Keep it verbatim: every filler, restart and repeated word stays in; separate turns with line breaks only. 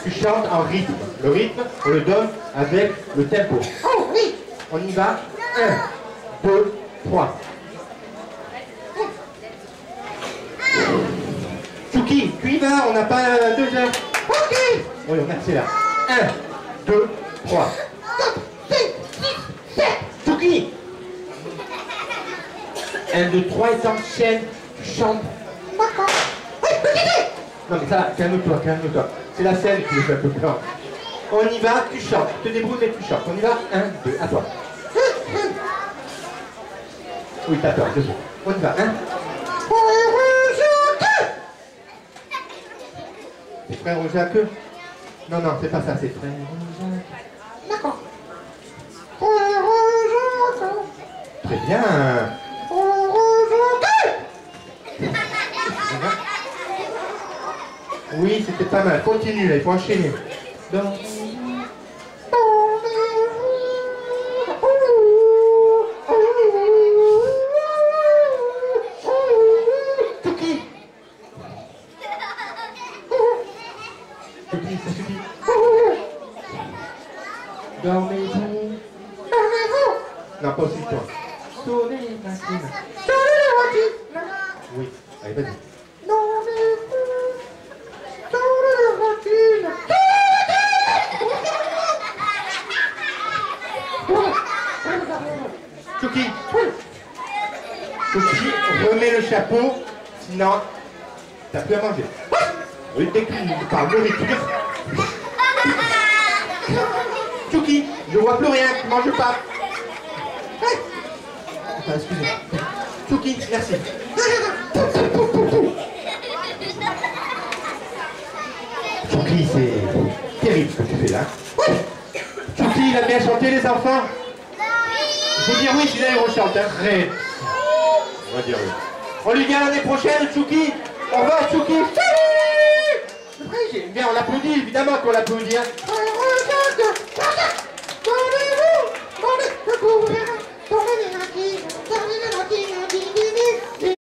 tu chantes en rythme. Le rythme, on le donne avec le tempo.
Oh oui.
On y va. un, deux, trois. Chouki, tu y vas, on n'a pas euh, deux heures.
Ok.
Oui, on accélère. un, deux, trois. Chouki. un, deux, trois, et t'enchaînes, tu chantes.
D'accord. Oui, petit.
Non mais ça, calme-toi, calme-toi. C'est la scène qui me fait un peu peur. On y va, tu chantes. Tu te débrouilles et tu chantes. On y va. un, deux, à toi. Oui, t'as peur, deux secondes. On y va, un. C'est frère Jacques. Non, non, c'est pas ça, c'est frère Jacques.
D'accord.
Très bien. Oui, c'était pas mal. Continue, là, il faut enchaîner. Donc... Tuki. Tuki, ça suffit. Dormez-vous.
Dormez-vous.
Non, pas aussi toi. Sonnez la machine.
Sonnez la machine.
Oui, allez, vas-y. Chouki, Chouki, remets le chapeau, sinon t'as plus à manger. Oui, dès qu'il parle de nourriture. Chouki, je vois plus rien, tu manges pas. Attends, excusez-moi. Chouki, merci. Chouki, c'est terrible ce que tu fais là. Chouki, il a bien chanté les enfants. Il faut dire oui, sinon il rechante. Arrête. On va dire oui. On lui dit à l'année prochaine, Chouki. Au revoir, Chouki. Salut. Bien, on l'applaudit, évidemment qu'on l'applaudit. Hein.